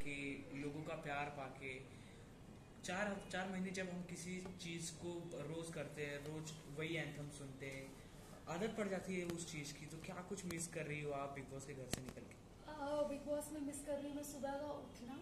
करके, लोगों का प्यार पाके, 4 महीने जब हम किसी चीज को रोज करते हैं, रोज वही एंथम सुनते हैं, आदत पड़ जाती है उस चीज की। तो क्या कुछ मिस कर रही हो आप बिग बॉस के घर से निकल के? बिग बॉस में मिस कर रही हूँ मैं सुबह का उठना,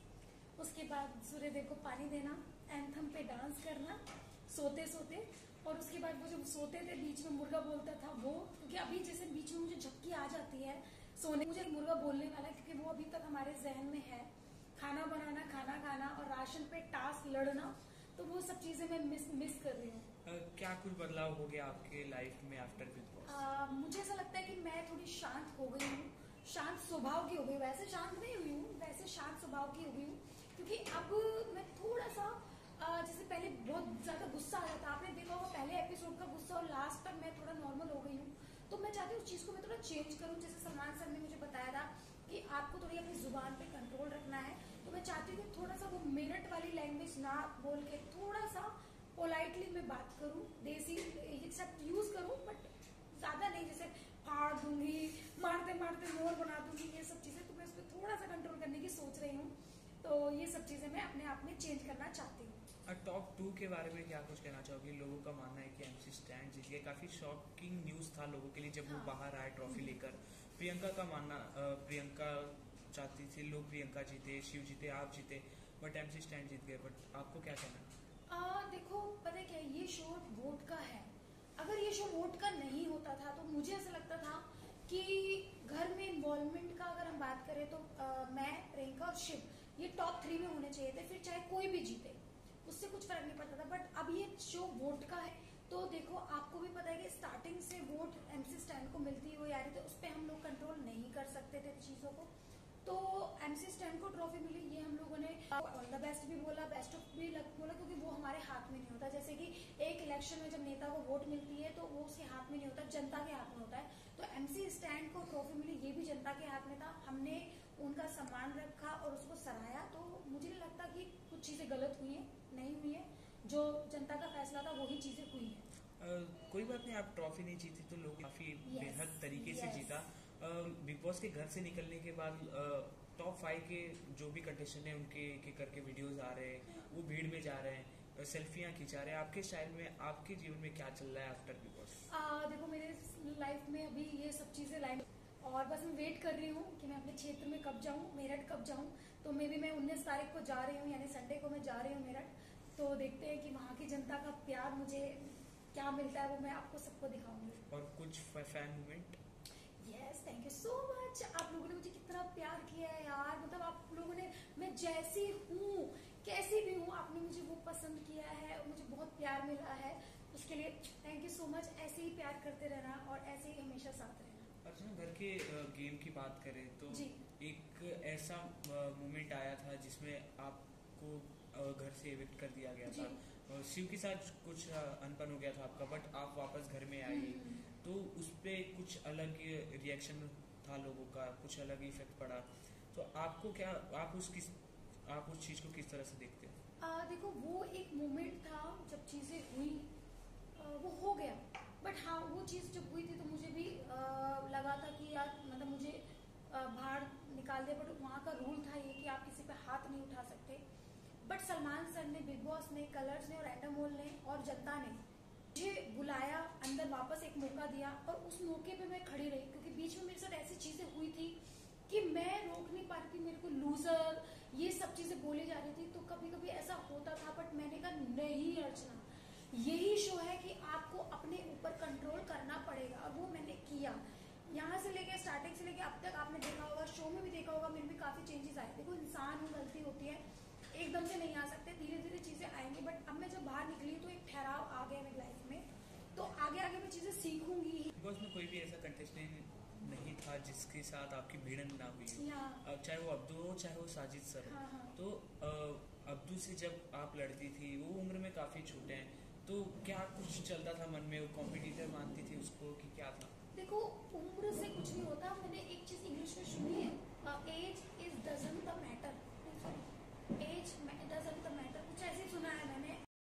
उसके बाद सूर्यदेव को पानी देना, एंथम पे डांस करना सोते सोते, और उसके बाद वो जब सोते थे बीच में मुर्गा बोलता था वो, क्योंकि अभी जैसे बीच में मुझे झपकी आ जाती है सोने, मुझे मुर्गा बोलने वाला है क्योंकि वो अभी तक हमारे जहन में है। खाना बनाना, खाना खाना और राशन पे टास्क लड़ना, तो वो सब चीजें मैं मिस कर रही हूँ। क्या कुछ बदलाव हो गया आपके लाइफ में आफ्टर बिग बॉस? मुझे ऐसा लगता है कि मैं थोड़ी शांत हो गई हूँ, शांत स्वभाव की हो गई। वैसे शांत नहीं हुई हूँ, वैसे शांत स्वभाव की हो गई हूँ, क्योंकि अब मैं थोड़ा सा जैसे पहले बहुत ज्यादा गुस्सा आ रहा था, आपने देखा होगा पहले एपिसोड का गुस्सा, और लास्ट तक मैं थोड़ा नॉर्मल हो गई हूँ। तो मैं चाहती हूँ उस चीज को मैं थोड़ा चेंज करूँ। जैसे सलमान सर ने मुझे बताया था कि आपको थोड़ी अपनी जुबान पे कंट्रोल रखना है, तो मैं चाहती हूँ कि थोड़ा सा वो मेरठ वाली लैंग्वेज ना बोल के थोड़ा सा पोलाइटली मैं बात करूँ, देसी ये सब यूज करूँ, बट ज्यादा नहीं जैसे फाड़ दूंगी, मारते मारते मोर बना दूंगी, ये सब चीजें। तो मैं उस पर थोड़ा सा कंट्रोल करने की सोच रही हूँ। तो ये सब चीजें मैं अपने आप में चेंज करना चाहती हूँ। टॉप 2 के बारे में क्या कुछ कहना चाहोगी? लोगों का मानना है कि एमसी स्टैन जीत गए, काफी शॉकिंग न्यूज था लोगों के लिए जब वो बाहर आए ट्रॉफी लेकर। प्रियंका का मानना, प्रियंका चाहती थी लोग प्रियंका जीते, शिव जीते, आप जीते, बट एमसी स्टैन जीत गए। बट आपको क्या कहना? देखो पता है क्या, ये शो वोट का है। अगर ये शो वोट का नहीं होता था तो मुझे ऐसा लगता था कि घर में इन्वॉल्वमेंट का अगर हम बात करें तो मैं, प्रियंका और शिव ये टॉप 3 में होने चाहिए थे, फिर चाहे कोई भी जीते उससे कुछ फर्क नहीं पड़ता था। बट अब ये शो वोट का है, तो देखो आपको भी पता है कि स्टार्टिंग से वोट एमसी स्टैन को मिलती हुई आ रही थी, उस पर हम लोग कंट्रोल नहीं कर सकते थे चीजों को। तो एमसी स्टैन को ट्रॉफी मिली, ये हम लोगों ने ऑल द बेस्ट भी बोला, बेस्ट ऑफ भी बोला, क्योंकि वो हमारे हाथ में नहीं होता। जैसे कि एक इलेक्शन में जब नेता को वोट मिलती है तो वो उसके हाथ में नहीं होता, जनता के हाथ में होता है। तो एमसी स्टैन को ट्रॉफी मिली, ये भी जनता के हाथ में था। हमने उनका सम्मान रखा और उसको सराहा। तो मुझे नहीं लगता कि कुछ चीजें गलत हुई है, नहीं हुई है। जो जनता का फैसला था वही चीजें हुई है। कोई बात नहीं, आप ट्रॉफी नहीं जीती तो लोग काफी बेहद तरीके से जीता। बिग बॉस के घर से निकलने के बाद टॉप 5 के जो भी कंटेस्टेंट हैं उनके एक करके वीडियोस आ रहे हैं, वो भीड़ में जा रहे हैं, सेल्फियां खिंचा रहे हैं। आपके स्टाइल में, आपके जीवन में क्या चल रहा है आफ्टर बिग बॉस? देखो मेरे लाइफ में अभी ये सब चीजें लाइन, और बस मैं वेट कर रही हूँ कि मैं अपने क्षेत्र में कब जाऊँ, मेरठ कब जाऊँ। तो मे भी मैं 19 तारीख को जा रही हूँ, यानी संडे को मैं जा रही हूँ मेरठ। तो देखते हैं कि वहाँ की जनता का प्यार मुझे क्या मिलता है, वो मैं आपको सबको दिखाऊंगी। और कुछ fan movement? Yes, thank you so much. आप लोगों ने मुझे कितना प्यार किया है यार, मतलब आप लोगों ने, मैं जैसी हूँ कैसी भी हूँ, आपने मुझे वो पसंद किया है, मुझे बहुत प्यार मिला है, उसके लिए थैंक यू सो मच। ऐसे ही प्यार करते रहना और ऐसे ही हमेशा साथ रहना। अच्छा, घर के गेम की बात करें तो एक ऐसा मोमेंट आया था जिसमें आपको घर से एविक्ट कर दिया गया था। शिव के साथ कुछ अनबन हो गया था आपका, बट आप वापस घर में आई, तो उस पर कुछ अलग रिएक्शन था लोगों का, कुछ अलग इफेक्ट पड़ा। तो आपको क्या, आप उस चीज को किस तरह से देखते हैं? देखो वो एक मोमेंट था जब चीजें हुई, वो हो गया। बट हाँ, वो चीज जब हुई थी तो मुझे भी लगा था कि यार मतलब मुझे बाहर निकाल दिया। बट वहाँ का रूल था ये कि आप किसी पे हाथ नहीं उठा सकते। बट सलमान सर ने, बिग बॉस ने, कलर्स ने और एंडामोल ने और जनता ने मुझे बुलाया, अंदर वापस एक मौका दिया, और उस मौके पे मैं खड़ी रही। क्योंकि बीच में मेरे साथ ऐसी चीजें हुई थी कि मैं रोक नहीं पा रही थी, मेरे को लूजर ये सब चीजें बोली जा रही थी। तो कभी कभी ऐसा होता था, बट मैंने कहा नहीं अर्चना, यही शो है कि आपको अपने ऊपर कंट्रोल करना पड़ेगा, और वो मैंने किया। यहाँ से लेके स्टार्टिंग से लेके अब तक आपने देखा होगा, शो में भी देखा होगा, मेरे में काफी चेंजेस आए। देखो इंसान हूँ, गलती होती है, एकदम से नहीं आ सकते, धीरे धीरे चीजें आएंगी। बट अब मैं जब बाहर निकली तो एक ठहराव आ गया मेरी लाइफ में, तो आगे आगे मैं चीजें सीखूंगी। बिग बॉस में कोई भी ऐसा कंटेस्टेंट नहीं था जिसके साथ आपकी भिड़न ना हुई, चाहे वो अब्दू हो चाहे वो साजिद सर हो। तो अब्दू से जब आप लड़ती थी, वो उम्र में काफी छोटे हैं, तो क्या कुछ चलता था मन में? वो कॉम्पिटिटर मानती थी उसको कि क्या था? देखो उम्र से कुछ नहीं होता। मैंने एक चीज इंग्लिश में सुनी है, age is doesn't the matter, age doesn't the matter, कुछ ऐसे सुना है मैंने।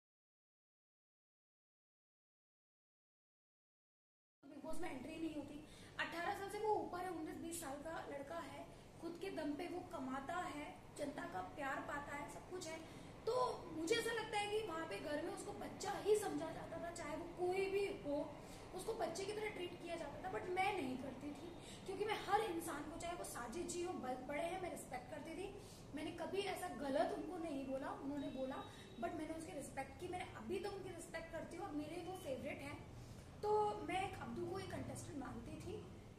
बिग बॉस में एंट्री नहीं होती। 18 साल से वो ऊपर है, 19-20 साल का लड़का है, खुद के दम पे वो कमाता है, जनता का प्यार पाता है, सब कुछ है। तो मुझे ऐसा लगता है कि वहाँ पे घर में उसको बच्चा ही समझा जाता था, चाहे वो कोई भी हो, उसको बच्चे की तरह ट्रीट किया जाता था। बट मैं नहीं करती थी, क्योंकि मैं हर इंसान को, चाहे वो साजिद जी हो, बड़े हैं, मैं रिस्पेक्ट करती थी। मैंने कभी ऐसा गलत उनको नहीं बोला, उन्होंने बोला बट मैंने उसकी रिस्पेक्ट की। मैंने अभी तो उनकी रिस्पेक्ट करती हूँ और मेरे वो फेवरेट हैं। तो मैं अब्दू को एक कंटेस्टेंट मानती थी,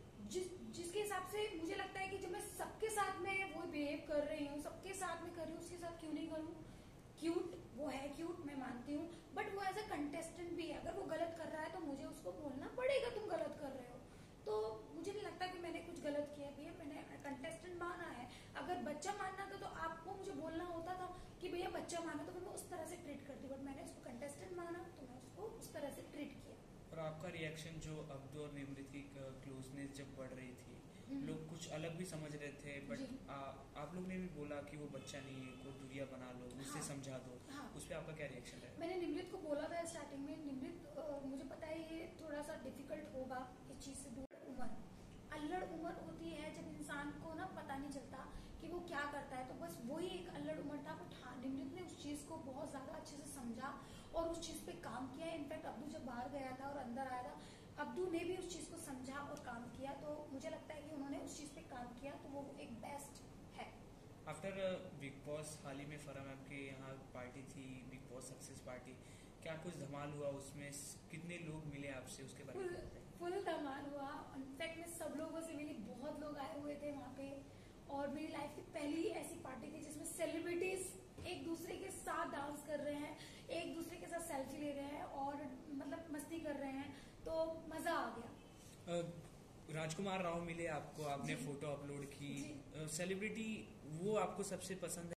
जिसके हिसाब से मुझे लगता है कि जब मैं सबके साथ में वो बिहेव कर रही हूँ, सबके साथ में कर रही हूँ, उसके साथ क्यों नहीं करूँ। क्यूट वो है, क्यूट मैं मानती हूँ, बट वो एज अ कंटेस्टेंट भी है। अगर वो गलत कर रहा है तो मुझे उसको बोलना पड़ेगा, तुम गलत कर रहे हो। तो मुझे नहीं लगता कि मैंने कुछ गलत किया भैया, मैंने कंटेस्टेंट माना है। अगर बच्चा मानना था तो आपको मुझे बोलना होता था कि भैया बच्चा माना, तो मैं उस तरह से ट्रीट करती। बट मैंने उसको कंटेस्टेंट माना तो मैं उसको उस तरह से ट्रीट किया। और आपका रिएक्शन जो अब्दू और निमृत की क्लोजनेस जब बढ़ रही थी, लोग कुछ अलग भी समझ रहे थे, बट आप लोग ने भी बोला कि वो बच्चा नहीं है, को दूरिया बना लो, उससे समझा दो। उस पर आपका क्या रिएक्शन है? मैंने निमृत को बोला था स्टार्टिंग में, निमृत मुझे पता है ये थोड़ा सा डिफिकल्ट होगा इस चीज से दूर। उम्र, अल्लड़ उम्र होती है जब इंसान को ना पता नहीं चलता कि वो क्या करता है, तो बस वही एक अल्लड़ उम्र था। बट हाँ, निमृत ने उस चीज को बहुत ज्यादा अच्छे से समझा और उस चीज पे काम किया। इनफैक्ट अब्दू जब बाहर गया था और अंदर आया था, अब्दू ने भी उस चीज को समझा और काम किया। तो मुझे लगता है कि उन्होंने उस चीज पे काम किया, तो वो एक बेस्ट है। आफ्टर बिग बॉस हाल ही में फरह मैम के यहाँ पार्टी थी, बिग बॉस सक्सेस पार्टी, क्या कुछ धमाल हुआ उसमें? कितने लोग मिले आपसे, उसके बारे में? फुल धमाल हुआ। इनफैक्ट मैं सब लोगों से मिली, बहुत लोग आए हुए थे वहाँ पे। और मेरी लाइफ की पहली ऐसी पार्टी थी जिसमें सेलिब्रिटीज एक दूसरे के साथ डांस कर रहे हैं, एक दूसरे के साथ सेल्फी ले रहे हैं और मतलब मस्ती कर रहे हैं, तो मजा आ गया। राजकुमार राव मिले आपको, आपने फोटो अपलोड की। सेलिब्रिटी वो आपको सबसे पसंद है?